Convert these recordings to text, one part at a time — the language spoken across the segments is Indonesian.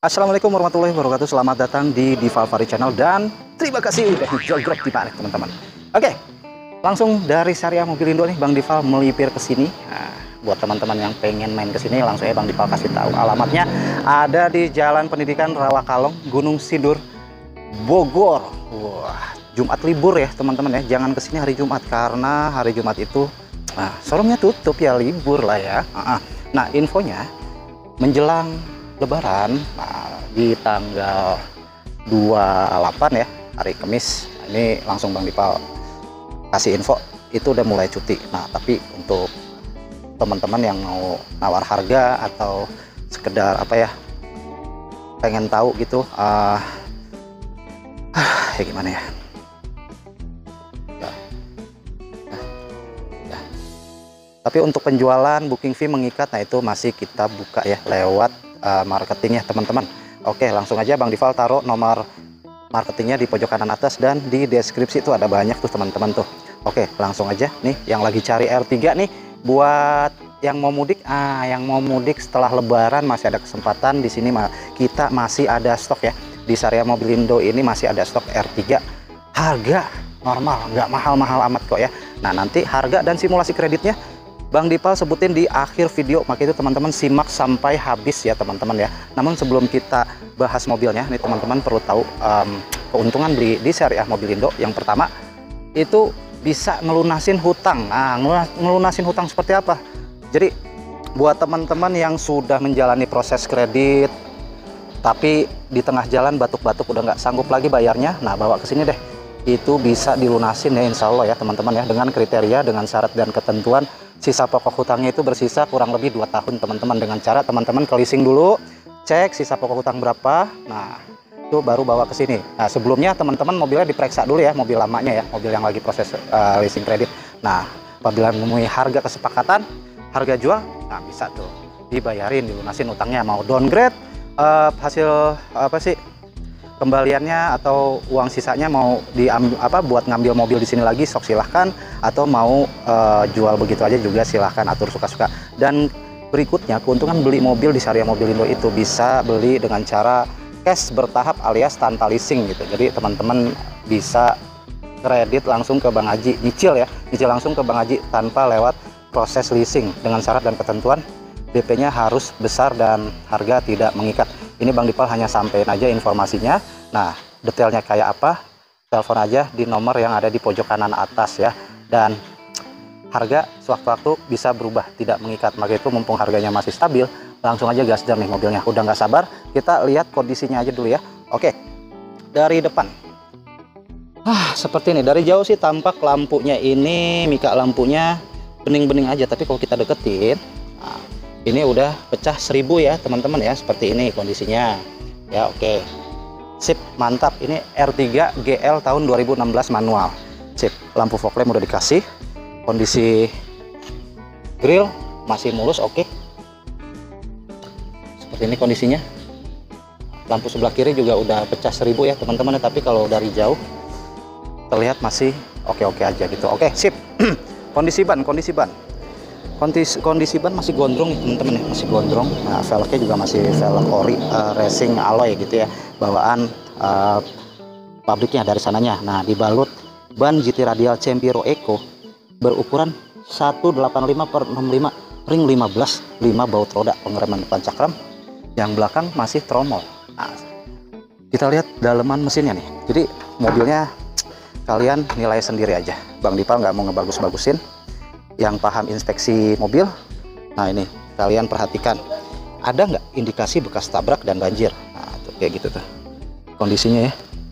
Assalamualaikum warahmatullahi wabarakatuh. Selamat datang di Divalvari Channel dan terima kasih udah jogrok di balik teman-teman. Oke, langsung dari Syariah Mobilindo nih Bang Dival melipir ke sini. Nah, buat teman-teman yang pengen main ke sini langsung ya Bang Dival kasih tahu alamatnya ada di Jalan Pendidikan Rawakalong, Gunung Sindur, Bogor. Wah, Jumat libur ya teman-teman ya. Jangan ke sini hari Jumat karena hari Jumat itu showroomnya tutup ya, libur lah ya. Nah, infonya menjelang Lebaran, di tanggal 28 ya, hari Kamis. Ini langsung Bang Dival kasih info itu udah mulai cuti. Nah, tapi untuk teman-teman yang mau nawar harga atau sekedar apa ya, pengen tahu gitu, ya gimana ya? Tapi untuk penjualan booking fee mengikat, nah itu masih kita buka ya lewat marketingnya teman-teman. Oke, langsung aja Bang Dival taruh nomor marketingnya di pojok kanan atas dan di deskripsi itu ada banyak tuh teman-teman tuh. Oke, langsung aja nih yang lagi cari R3 nih buat yang mau mudik. Yang mau mudik setelah Lebaran masih ada kesempatan di sini. Kita masih ada stok ya di Syariah Mobilindo ini, masih ada stok R3 harga normal, nggak mahal-mahal amat kok ya. Nah, nanti harga dan simulasi kreditnya Bang Dival sebutin di akhir video, maka itu teman-teman simak sampai habis ya teman-teman ya. Namun sebelum kita bahas mobilnya nih teman-teman perlu tahu keuntungan beli di Syariah Mobilindo. Yang pertama itu bisa ngelunasin hutang. Ngelunasin hutang seperti apa? Jadi buat teman-teman yang sudah menjalani proses kredit tapi di tengah jalan batuk-batuk udah nggak sanggup lagi bayarnya, nah bawa ke sini deh. Itu bisa dilunasin ya insya Allah ya teman-teman ya, dengan kriteria, dengan syarat dan ketentuan. Sisa pokok hutangnya itu bersisa kurang lebih 2 tahun teman-teman, dengan cara teman-teman ke leasing dulu, cek sisa pokok hutang berapa, nah itu baru bawa ke sini. Nah, sebelumnya teman-teman mobilnya diperiksa dulu ya, mobil lamanya ya, mobil yang lagi proses leasing kredit. Nah, apabila memenuhi harga kesepakatan, harga jual, nah bisa tuh dibayarin, dilunasin utangnya. Mau downgrade, hasil apa sih kembaliannya atau uang sisanya mau diambil buat ngambil mobil di sini lagi, sok silahkan, atau mau jual begitu aja juga silahkan, atur suka-suka. Dan berikutnya keuntungan beli mobil di Syariah Mobilindo itu bisa beli dengan cara cash bertahap alias tanpa leasing gitu. Jadi teman-teman bisa kredit langsung ke Bang Haji, nyicil langsung ke Bang Haji tanpa lewat proses leasing, dengan syarat dan ketentuan DP-nya harus besar dan harga tidak mengikat. Ini Bang Dival hanya sampein aja informasinya. Nah, detailnya kayak apa, telepon aja di nomor yang ada di pojok kanan atas ya. Dan harga sewaktu-waktu bisa berubah, tidak mengikat. Maka itu mumpung harganya masih stabil, langsung aja gasdam nih mobilnya. Udah nggak sabar, kita lihat kondisinya aja dulu ya. Oke, dari depan. Seperti ini. Dari jauh sih tampak lampunya ini, mika lampunya bening-bening aja. Tapi kalau kita deketin, ini udah pecah 1000 ya teman-teman ya, seperti ini kondisinya ya. Oke, sip, mantap. Ini R3 GL tahun 2016 manual, sip. Lampu fog lamp udah dikasih, kondisi grill masih mulus. Oke, seperti ini kondisinya. Lampu sebelah kiri juga udah pecah 1000 ya teman-teman, tapi kalau dari jauh terlihat masih oke-oke aja gitu. Oke, sip. Kondisi ban masih gondrong nih teman-teman ya, masih gondrong. Nah, velgnya juga masih velg ori racing alloy gitu ya, bawaan pabriknya dari sananya. Nah, dibalut ban GT Radial Cempiro Eco berukuran 185/65 ring 15, 5 baut roda, pengereman depan cakram, yang belakang masih tromol. Nah, kita lihat daleman mesinnya nih. Jadi mobilnya kalian nilai sendiri aja, Bang Dival nggak mau ngebagus-bagusin. Yang paham inspeksi mobil, nah ini kalian perhatikan, ada nggak indikasi bekas tabrak dan banjir. Nah, tuh kayak gitu tuh kondisinya ya.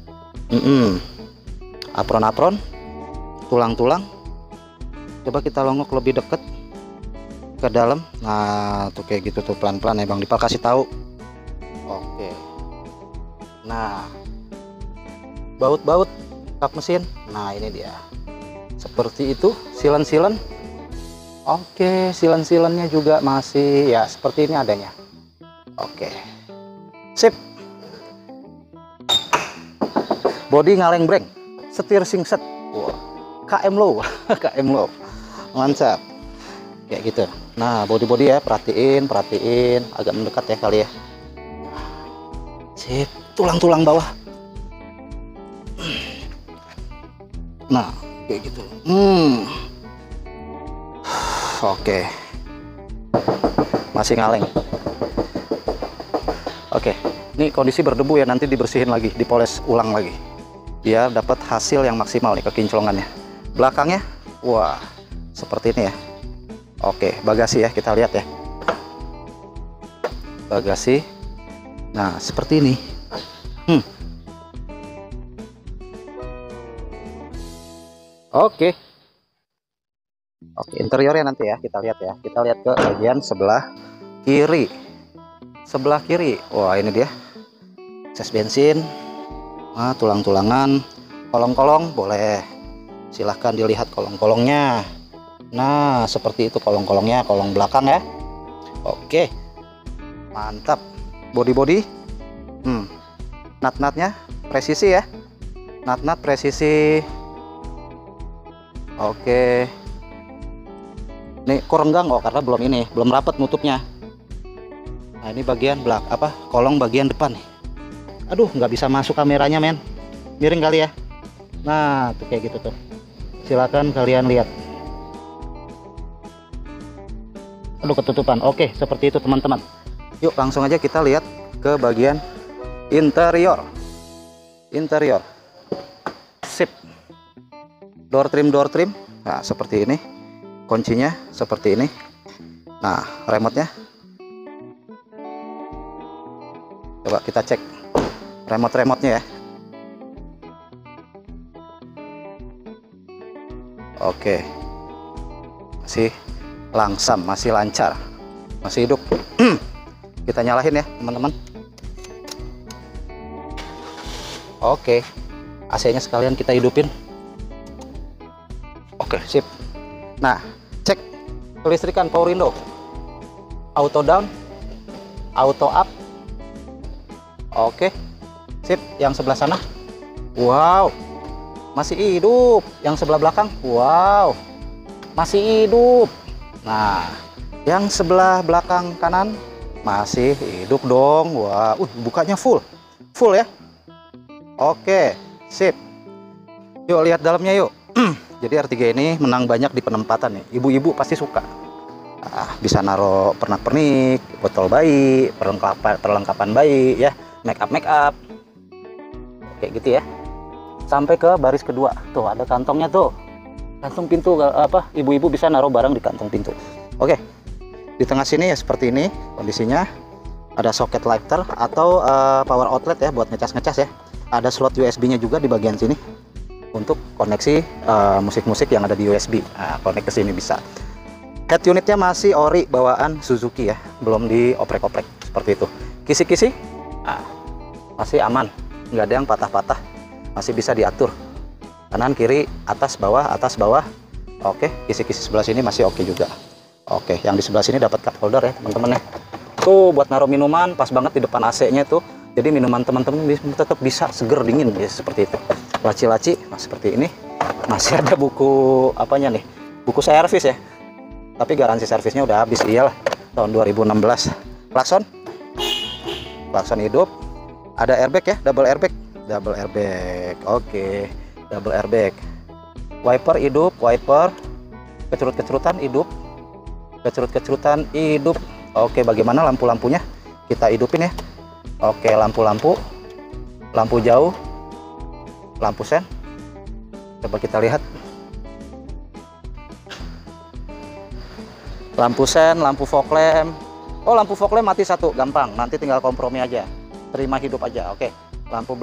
Apron-apron, tulang-tulang, coba kita longok lebih deket ke dalam. Nah, tuh kayak gitu tuh, pelan-pelan ya Bang Dival kasih tahu. Oke, nah baut-baut kap mesin, nah ini dia seperti itu. Silen-silen, oke, silen-silennya juga masih ya seperti ini adanya. Oke, sip. Bodi ngaleng breng, setir singset, wow. KM low, KM low, mantap. Kayak gitu. Nah, bodi-bodi ya, perhatiin agak mendekat ya kali ya. Sip, tulang-tulang bawah. Nah, kayak gitu. Oke. Masih ngaleng. Oke. Ini kondisi berdebu ya, nanti dibersihin lagi, dipoles ulang lagi. Biar dapat hasil yang maksimal nih kekinclongannya. Belakangnya, wah, seperti ini ya. Oke, bagasi ya, kita lihat ya. Bagasi. Nah, seperti ini. Oke. Oke, interiornya nanti ya, kita lihat ya. Kita lihat ke bagian sebelah kiri. Sebelah kiri. Wah, ini dia. Ses bensin. Nah, tulang-tulangan, kolong-kolong boleh. Silahkan dilihat kolong-kolongnya. Nah, seperti itu kolong-kolongnya, kolong belakang ya. Oke. Mantap. Body-body. Nut-nutnya presisi ya. Nut-nut presisi. Oke. Ini kurenggang kok karena belum rapat nutupnya. Nah, ini bagian kolong bagian depan nih. Aduh, nggak bisa masuk kameranya, men. Miring kali ya. Nah, tuh kayak gitu tuh. Silakan kalian lihat. Aduh, ketutupan. Oke, seperti itu teman-teman. Yuk, langsung aja kita lihat ke bagian interior. Interior. Sip. Door trim. Nah, seperti ini. Kuncinya seperti ini. Nah, remote-nya. Coba kita cek remote-nya ya. Oke. Masih langsam, masih lancar. Masih hidup. Kita nyalain ya, teman-teman. Oke. AC-nya sekalian kita hidupin. Oke, sip. Nah, cek kelistrikan power window. Auto down, auto up. Oke. Sip, yang sebelah sana. Wow. Masih hidup. Yang sebelah belakang. Wow. Masih hidup. Nah, yang sebelah belakang kanan masih hidup dong. Wah, bukanya full. Full ya. Oke, sip. Yuk lihat dalamnya yuk. Jadi R3 ini menang banyak di penempatan nih. Ibu-ibu pasti suka. Bisa naruh pernak-pernik, botol bayi, perlengkapan bayi ya, make up. Kayak gitu ya. Sampai ke baris kedua. Tuh ada kantongnya tuh. Kantung pintu ibu-ibu bisa naruh barang di kantong pintu. Oke. Di tengah sini ya seperti ini kondisinya. Ada soket lighter atau power outlet ya buat ngecas-ngecas ya. Ada slot USB-nya juga di bagian sini untuk koneksi musik-musik yang ada di USB. Nah, connect ke sini bisa. Head unitnya masih ori bawaan Suzuki ya, belum dioprek-oprek seperti itu. Kisi-kisi masih aman, nggak ada yang patah-patah, masih bisa diatur. Kanan kiri, atas bawah. Oke, kisi-kisi sebelah sini masih oke juga. Oke, yang di sebelah sini dapat cup holder ya teman-teman ya. Tuh buat naruh minuman, pas banget di depan AC-nya tuh. Jadi minuman teman-teman tetap bisa seger dingin ya, seperti itu. Laci-laci seperti ini. Masih ada buku apanya nih? Buku servis ya. Tapi garansi servisnya udah habis, iyalah, tahun 2016. Klakson hidup. Ada airbag ya, double airbag. Oke, double airbag. Wiper hidup, kecurut-kecurutan hidup. Oke, bagaimana lampu-lampunya? Kita hidupin ya. Oke, lampu jauh, lampu sen. Coba kita lihat. Lampu sen, lampu fog lamp. Oh, lampu fog lamp mati satu, gampang. Nanti tinggal kompromi aja. Terima hidup aja. Oke. Lampu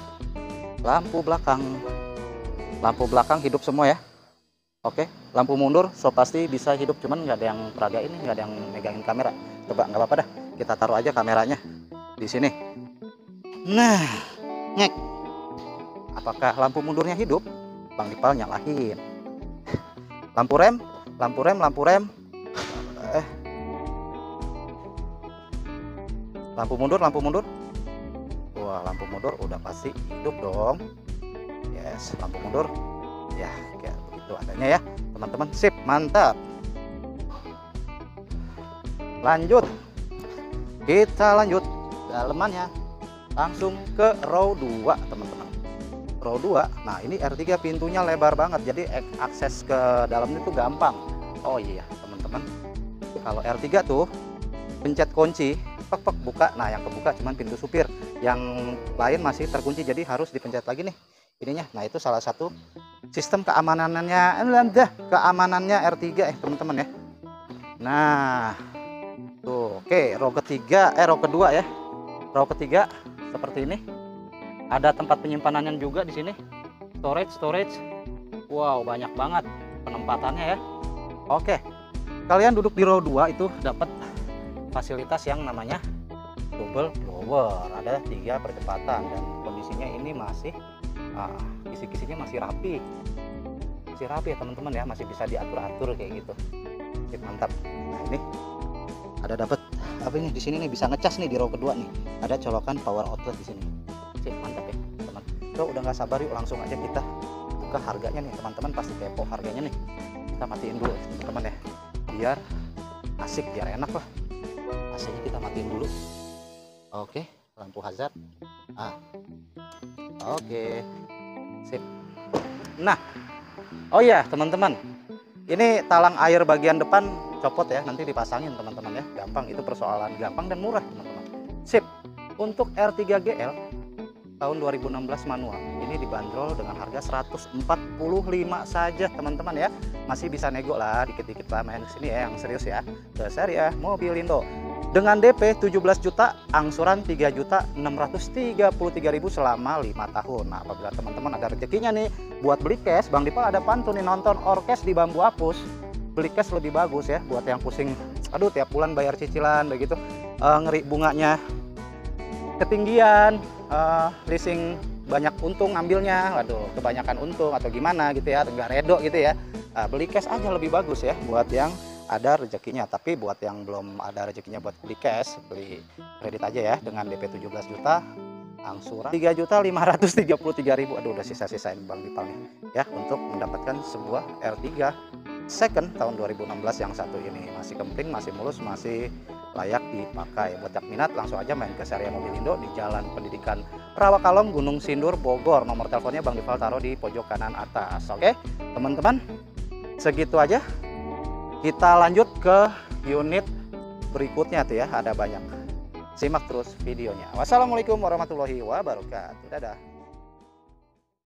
belakang hidup semua ya. Oke. Lampu mundur, so pasti bisa hidup. Cuman nggak ada yang peraga ini, nggak ada yang megangin kamera. Coba, nggak apa-apa dah. Kita taruh aja kameranya di sini. Nah, ngek. Apakah lampu mundurnya hidup? Bang Dipal nyalahin. Lampu rem. Lampu mundur. Wah, lampu mundur udah pasti hidup dong. Yes, lampu mundur. Ya, kayak begitu adanya ya, teman-teman. Sip, mantap. Lanjut. Kita lanjut dalemannya. langsung ke row 2 teman-teman. Row 2, nah ini R3 pintunya lebar banget, jadi akses ke dalamnya itu gampang. Oh iya teman-teman, kalau R3 tuh pencet kunci, pek buka. Nah yang kebuka cuman pintu supir, yang lain masih terkunci, jadi harus dipencet lagi nih ininya. Nah itu salah satu sistem keamanannya R3 teman-teman ya. Nah tuh, oke, row kedua ya. Row ketiga seperti ini. Ada tempat penyimpanannya juga di sini. Storage. Wow, banyak banget penempatannya ya. Oke. Kalian duduk di row 2 itu dapat fasilitas yang namanya double blower. Ada 3 percepatan dan kondisinya ini masih kisi-kisinya masih rapi. Masih rapi ya teman-teman ya, masih bisa diatur-atur kayak gitu. Mantap. Nah, ini ada dapat apa ini di sini nih, bisa ngecas nih di row kedua nih. Ada colokan power outlet di sini. Mantap ya teman. So udah nggak sabar, yuk langsung aja kita buka harganya nih teman-teman. Pasti kepo harganya nih. Kita matiin dulu teman-teman ya, biar asik, biar enak lah. AC-nya kita matiin dulu. Oke, lampu hazard. Oke, sip. Nah, oh ya teman-teman, ini talang air bagian depan copot ya, nanti dipasangin teman-teman ya. Gampang, itu persoalan gampang dan murah teman-teman. Sip. Untuk R3 GL tahun 2016 manual ini dibanderol dengan harga 145 saja teman-teman ya. Masih bisa nego lah, dikit-dikit lah main kesini ya, yang serius ya, ke Syariah Mobilindo dengan DP 17 juta, angsuran 3.633.000 selama 5 tahun. Nah apabila teman-teman ada rezekinya nih buat beli cash, Bang Dipal ada pantun nih, nonton orkes di Bambu Apus, beli cash lebih bagus ya, buat yang pusing aduh tiap bulan bayar cicilan begitu, ngeri bunganya ketinggian, leasing banyak untung ngambilnya, waduh kebanyakan untung atau gimana gitu ya, nggak redo gitu ya. Beli cash aja lebih bagus ya buat yang ada rezekinya. Tapi buat yang belum ada rezekinya buat beli cash, beli kredit aja ya dengan DP 17 juta, angsuran 3.533.000. Aduh udah sisa-sisain Bang Dipal nih ya, untuk mendapatkan sebuah R3 second tahun 2016 yang satu ini. Masih kempling, masih mulus, masih layak dipakai. Buat yang minat langsung aja main ke Syariah Mobilindo di Jalan Pendidikan Rawakalong, Gunung Sindur, Bogor. Nomor teleponnya Bang Dipal taruh di pojok kanan atas. Oke teman-teman, segitu aja. Kita lanjut ke unit berikutnya tuh ya, ada banyak. Simak terus videonya. Wassalamualaikum warahmatullahi wabarakatuh. Dadah.